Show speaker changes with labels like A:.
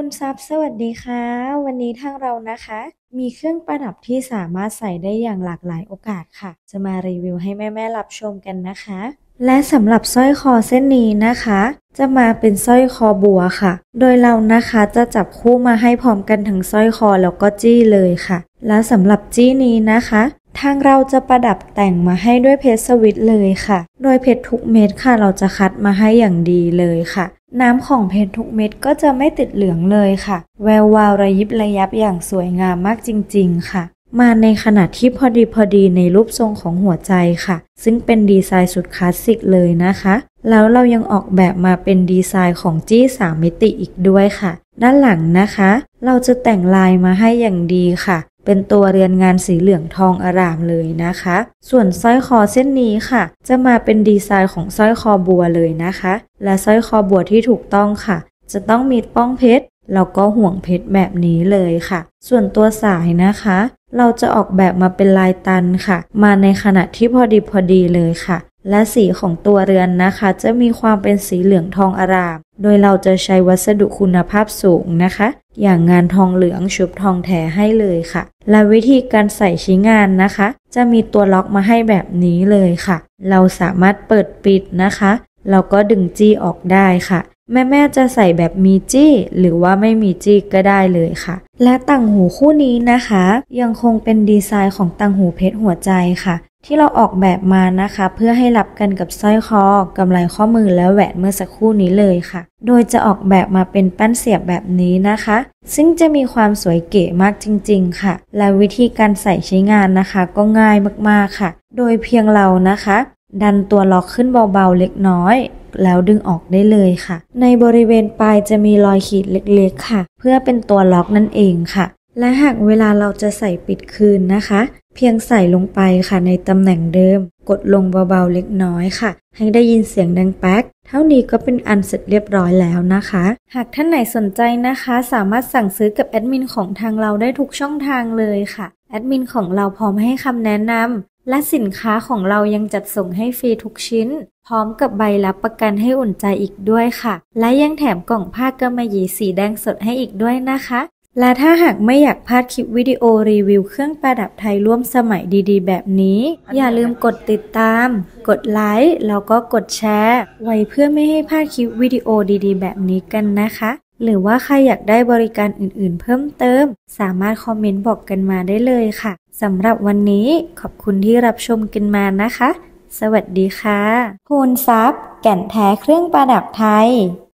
A: คุณทรัพย์สวัสดีค่ะวันนี้ทางเรานะคะมีเครื่องประดับที่สามารถใส่ได้อย่างหลากหลายโอกาสค่ะจะมารีวิวให้แม่ๆรับชมกันนะคะและสำหรับสร้อยคอเส้นนี้นะคะจะมาเป็นสร้อยคอบัวค่ะโดยเรานะคะจะจับคู่มาให้พร้อมกันทั้งสร้อยคอแล้วก็จี้เลยค่ะและสำหรับจี้นี้นะคะทางเราจะประดับแต่งมาให้ด้วยเพชรสวิตเลยค่ะโดยเพชรทุกเม็ดค่ะเราจะคัดมาให้อย่างดีเลยค่ะน้ำของเพชรทุกเม็ดก็จะไม่ติดเหลืองเลยค่ะแวววาวระยิบระยับอย่างสวยงามมากจริงๆค่ะมาในขนาดที่พอดีในรูปทรงของหัวใจค่ะซึ่งเป็นดีไซน์สุดคลาสสิกเลยนะคะแล้วเรายังออกแบบมาเป็นดีไซน์ของจี้3 มิติอีกด้วยค่ะด้านหลังนะคะเราจะแต่งลายมาให้อย่างดีค่ะเป็นตัวเรือนงานสีเหลืองทองอร่ามเลยนะคะส่วนสร้อยคอเส้นนี้ค่ะจะมาเป็นดีไซน์ของสร้อยคอบัวเลยนะคะและสร้อยคอบัวที่ถูกต้องค่ะจะต้องมีป้องเพชรแล้วก็ห่วงเพชรแบบนี้เลยค่ะส่วนตัวสายนะคะเราจะออกแบบมาเป็นลายตันค่ะมาในขนาดที่พอดีเลยค่ะและสีของตัวเรือนนะคะจะมีความเป็นสีเหลืองทองอร่ามโดยเราจะใช้วัสดุคุณภาพสูงนะคะอย่างงานทองเหลืองชุบทองแท้ให้เลยค่ะและวิธีการใส่ชิ้นงานนะคะจะมีตัวล็อกมาให้แบบนี้เลยค่ะเราสามารถเปิดปิดนะคะแล้วก็ดึงจี้ออกได้ค่ะแม่จะใส่แบบมีจี้หรือว่าไม่มีจี้ก็ได้เลยค่ะและต่างหูคู่นี้นะคะยังคงเป็นดีไซน์ของต่างหูเพชรหัวใจค่ะที่เราออกแบบมานะคะเพื่อให้รับกันกับสร้อยคอกำไลข้อมือและแหวนเมื่อสักครู่นี้เลยค่ะโดยจะออกแบบมาเป็นแป้นเสียบแบบนี้นะคะซึ่งจะมีความสวยเก๋มากจริงๆค่ะและวิธีการใส่ใช้งานนะคะก็ง่ายมากๆค่ะโดยเพียงเรานะคะดันตัวล็อกขึ้นเบาๆเล็กน้อยแล้วดึงออกได้เลยค่ะในบริเวณปลายจะมีรอยขีดเล็กๆค่ะเพื่อเป็นตัวล็อกนั่นเองค่ะและหากเวลาเราจะใส่ปิดคืนนะคะเพียงใส่ลงไปค่ะในตำแหน่งเดิมกดลงเบาๆเล็กน้อยค่ะให้ได้ยินเสียงดังแป๊กเท่านี้ก็เป็นอันเสร็จเรียบร้อยแล้วนะคะหากท่านไหนสนใจนะคะสามารถสั่งซื้อกับแอดมินของทางเราได้ทุกช่องทางเลยค่ะแอดมินของเราพร้อมให้คำแนะนำและสินค้าของเรายังจัดส่งให้ฟรีทุกชิ้นพร้อมกับใบรับประกันให้อุ่นใจอีกด้วยค่ะและยังแถมกล่องผ้ากำมะหยี่สีแดงสดให้อีกด้วยนะคะและถ้าหากไม่อยากพลาดคลิปวิดีโอรีวิวเครื่องประดับไทยร่วมสมัยดีๆแบบนี้อย่าลืมกดติดตามกดไลค์แล้วก็กดแชร์ไว้เพื่อไม่ให้พลาดคลิปวิดีโอดีๆแบบนี้กันนะคะหรือว่าใครอยากได้บริการอื่นๆเพิ่มเติมสามารถคอมเมนต์บอกกันมาได้เลยค่ะสำหรับวันนี้ขอบคุณที่รับชมกันมานะคะสวัสดีค่ะภูนทรัพย์แก่นแท้เครื่องประดับไทย